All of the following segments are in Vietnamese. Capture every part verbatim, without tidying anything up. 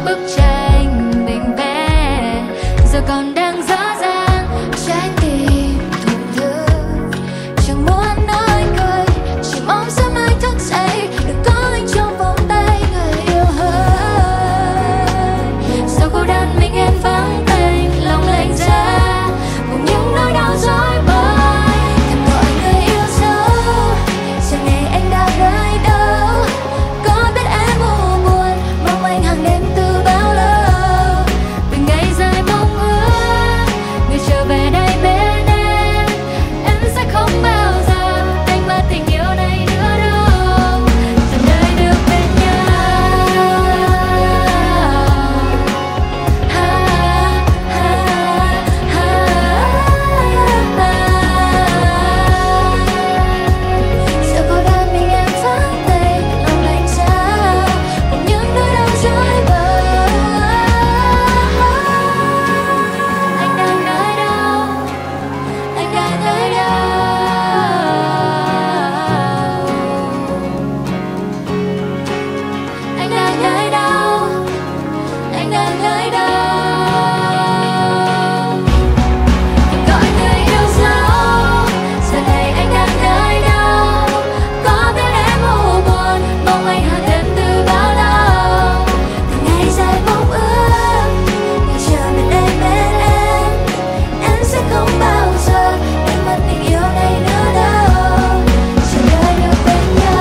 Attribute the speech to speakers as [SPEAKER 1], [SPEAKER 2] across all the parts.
[SPEAKER 1] bức tranh mình vẽ giờ còn đang dở dang. Trái tim thổn thức chẳng muốn nói cười, chỉ mong sớm mai thức dậy được có anh trong vòng tay người yêu hơn. Sau cô đơn mình em vắng tênh lòng lạnh giá cùng những nỗi đau dối bời, thầm gọi người yêu dấu giờ này anh đang nơi đâu. Có biết em u buồn mong anh hàng đêm từ bao lâu, từng ngày dài mong ước người trở về đây bên em. Em sẽ không bao giờ đánh mất tình yêu này nữa đâu, dần đời được bên nhau. Ha, ha, ha, ha. Giờ cô đơn mình em vắng tênh lòng lạnh giá cùng những nỗi đau dối bời. Anh đang nơi đâu, anh đang nơi đâu, anh đang nơi đâu, anh đang nơi đâu. Em gọi người yêu dấu giờ này anh đang nơi đâu. Có biết em u buồn mong anh hàng đêm từ bao lâu, từng ngày dài mong ước ngày chờ bên đây bên em. Em sẽ không bao giờ đánh mất tình yêu này nữa đâu, chờ đợi được bên nhau.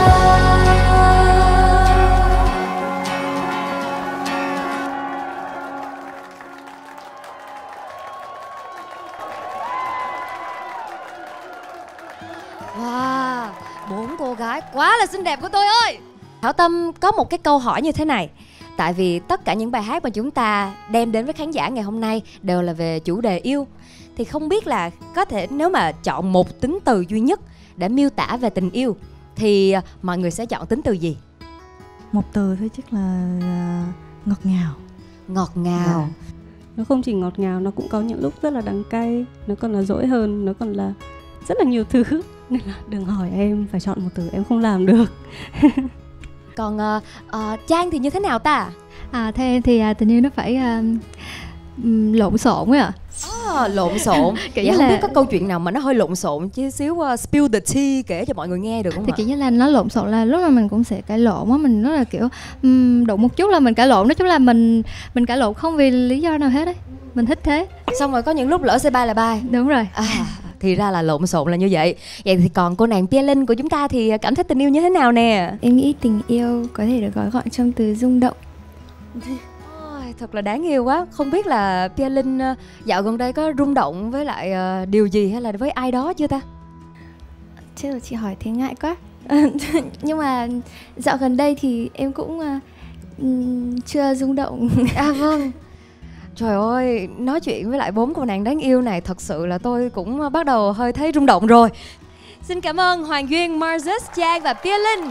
[SPEAKER 2] Wow, bốn cô gái quá là xinh đẹp của tôi ơi. Thảo Tâm có một cái câu hỏi như thế này. Tại vì tất cả những bài hát mà chúng ta đem đến với khán giả ngày hôm nay đều là về chủ đề yêu, thì không biết là có thể nếu mà chọn một tính từ duy nhất để miêu tả về tình yêu thì mọi người sẽ chọn tính từ gì?
[SPEAKER 3] Một từ thôi chắc là, là ngọt ngào.
[SPEAKER 2] Ngọt ngào.
[SPEAKER 4] Nó không chỉ ngọt ngào, nó cũng có những lúc rất là đắng cay, nó còn là dỗi hơn, nó còn là rất là nhiều thứ. Nên là đừng hỏi em phải chọn một từ, em không làm được.
[SPEAKER 2] Còn uh, uh, Trang thì như thế nào ta?
[SPEAKER 5] À, theo em thì uh, tình yêu nó phải uh, um, lộn xộn ấy ạ.
[SPEAKER 2] À, lộn xộn.
[SPEAKER 5] Kiểu
[SPEAKER 2] Vậy
[SPEAKER 5] như
[SPEAKER 2] không
[SPEAKER 5] là-
[SPEAKER 2] biết có câu chuyện nào mà nó hơi lộn xộn chứ xíu uh, spill the tea kể cho mọi người nghe được không
[SPEAKER 5] Thì
[SPEAKER 2] ạ?
[SPEAKER 5] kiểu như là nó lộn xộn là lúc nào mình cũng sẽ cãi lộn á, mình rất là kiểu um, đụng một chút là mình cãi lộn, nói chung là mình mình cãi lộn không vì lý do nào hết đấy, mình thích thế.
[SPEAKER 2] Xong rồi có những lúc lỡ say bay là bay.
[SPEAKER 5] Đúng rồi.
[SPEAKER 2] À, thì ra là lộn xộn là như vậy. Vậy thì còn cô nàng Pia Linh của chúng ta thì cảm thấy tình yêu như thế nào nè?
[SPEAKER 6] Em nghĩ tình yêu có thể được gói gọn trong từ rung động.
[SPEAKER 2] Ôi, thật là đáng yêu quá. Không biết là Pia Linh uh, dạo gần đây có rung động với lại uh, điều gì hay là với ai đó chưa ta?
[SPEAKER 6] Chứ là chị hỏi thế ngại quá. Nhưng mà dạo gần đây thì em cũng uh, chưa rung động.
[SPEAKER 2] À vâng. Trời ơi, nói chuyện với lại bốn cô nàng đáng yêu này thật sự là tôi cũng bắt đầu hơi thấy rung động rồi. Xin cảm ơn Hoàng Duyên, Marzus, Trang và Pia Linh.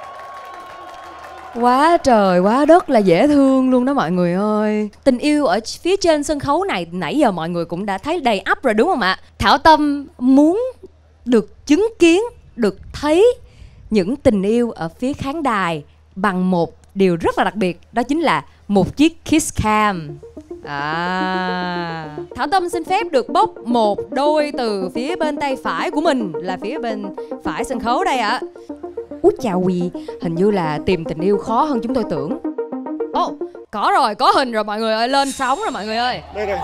[SPEAKER 2] Quá trời quá đất là dễ thương luôn đó mọi người ơi. Tình yêu ở phía trên sân khấu này nãy giờ mọi người cũng đã thấy đầy ắp rồi đúng không ạ? Thảo Tâm muốn được chứng kiến, được thấy những tình yêu ở phía khán đài bằng một điều rất là đặc biệt. Đó chính là một chiếc kiss cam. À, Thảo Tâm xin phép được bốc một đôi từ phía bên tay phải của mình, là phía bên phải sân khấu đây ạ. Út chào quỳ, hình như là tìm tình yêu khó hơn chúng tôi tưởng. Ồ, oh, có rồi, có hình rồi mọi người ơi, lên sóng rồi mọi người ơi.
[SPEAKER 7] Đây đây.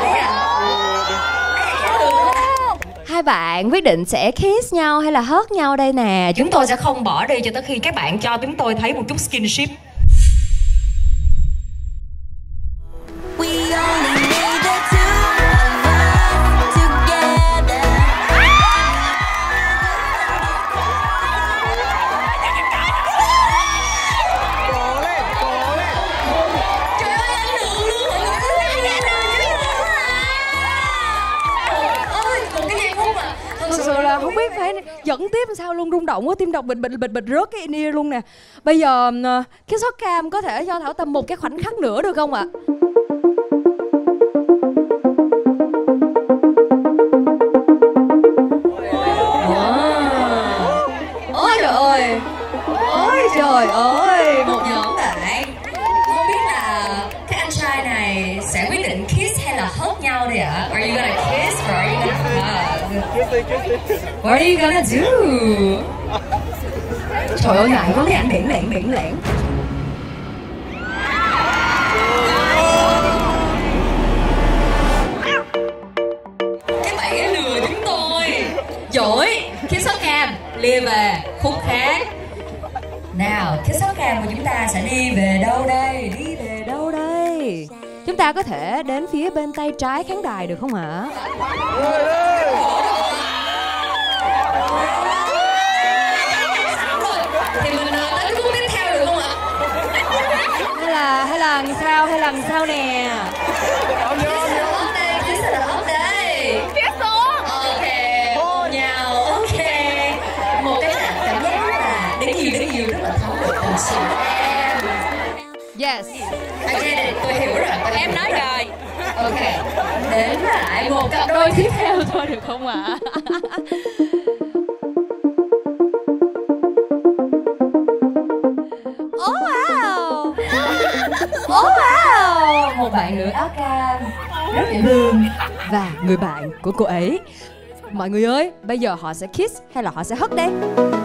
[SPEAKER 2] Hai bạn quyết định sẽ kiss nhau hay là hug nhau đây nè. Chúng tôi sẽ không bỏ đi cho tới khi các bạn cho chúng tôi thấy một chút skinship. Thật sự là không biết phải dẫn tiếp làm sao luôn, rung động quá, tim đập bịch bịch bịch bịch rớt cái in-ear luôn nè. Bây giờ cái shot cam có thể cho Thảo Tâm một cái khoảnh khắc nữa được không ạ? Ôi trời ơi, ôi trời ơi, một nhóm bạn không biết là Are you gonna kiss or are you gonna hug? What are you gonna do? Trời ơi ngại quá, mấy anh biển lẹn biển lẹn. Các bạn ấy lừa chúng tôi. Giỏi. Kiss hot cam lia về khúc khác. Nào, kiss hot cam của chúng ta sẽ đi về đâu đây? Đi về đâu đây? Chúng ta có thể đến phía bên tay trái khán đài được không hả? Thì mình tới khúc tiếp theo được không ạ? Hay là hay là làm sao hay làm sao nè? Kiss ở đó đây. Kiss xuống. Ok. Hôn nhau. Ok. Một cái cảm giác là đến yêu đến yêu rất là thấu được tình sự em. Yes. Ok, tôi hiểu rồi. Tôi em nói rồi. Ok. Đến lại một cặp đôi tiếp theo thôi được không ạ? Oh wow. Oh wow. Một bạn nữ áo cam rất dễ thương và người bạn của cô ấy. Mọi người ơi, bây giờ họ sẽ kiss hay là họ sẽ hug đây?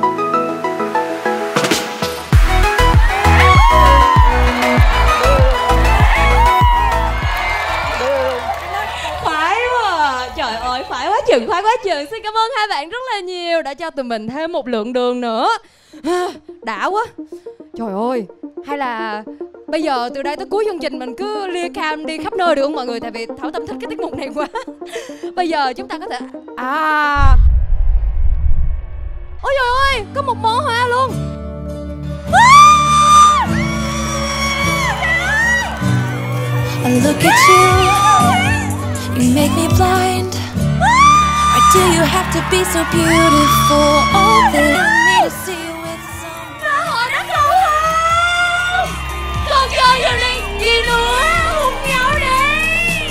[SPEAKER 2] Khoái quá. Trời ơi, khoái quá chừng, khoái quá chừng. Xin cảm ơn hai bạn rất là nhiều đã cho tụi mình thêm một lượng đường nữa. Đã quá. Trời ơi, hay là bây giờ từ đây tới cuối chương trình mình cứ lia cam đi khắp nơi được không mọi người? Tại vì Thảo Tâm thích cái tiết mục này quá. Bây giờ chúng ta có thể... À... Ôi trời ơi, có một bó hoa luôn.
[SPEAKER 1] I look at you, you make me blind. Why do you have to be so beautiful? All this me to see you with some.
[SPEAKER 2] Họ đã cầu hôn. Còn chơi gì đi, gì nữa, hôn nhau đi.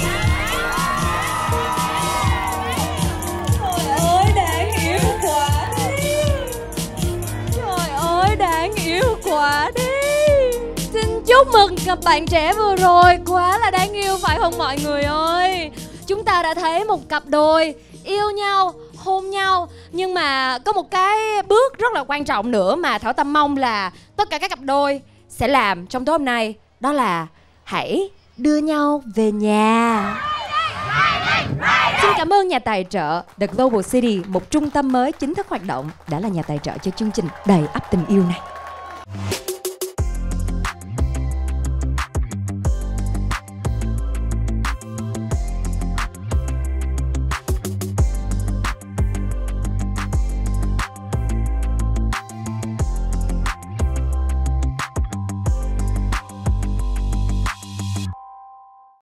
[SPEAKER 2] Trời ơi, đáng yêu quá đi. Trời ơi, đáng yêu quá đi. Xin chúc mừng cặp bạn trẻ vừa rồi, quá là đáng yêu phải không mọi người ơi? Chúng ta đã thấy một cặp đôi yêu nhau, hôn nhau. Nhưng mà có một cái bước rất là quan trọng nữa mà Thảo Tâm mong là tất cả các cặp đôi sẽ làm trong tối hôm nay. Đó là hãy đưa nhau về nhà. Xin cảm ơn nhà tài trợ The Global City, một trung tâm mới chính thức hoạt động, đã là nhà tài trợ cho chương trình đầy ắp tình yêu này.